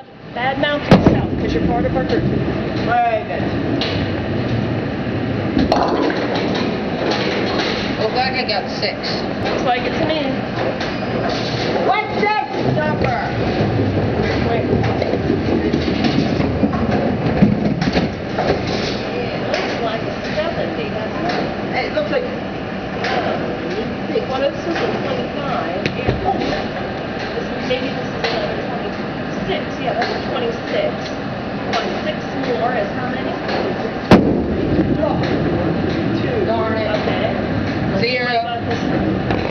Bad mouth yourself, because you're part of our group. Right then. Looks like I got 6. Looks like it to me. What's that number? Wait. It looks like a 70, doesn't it? It looks like... Well, this is a 25. Maybe this is a 26. Yeah, that's a 26. Plus 6 more is how many? 2. Darn it. Okay. 0.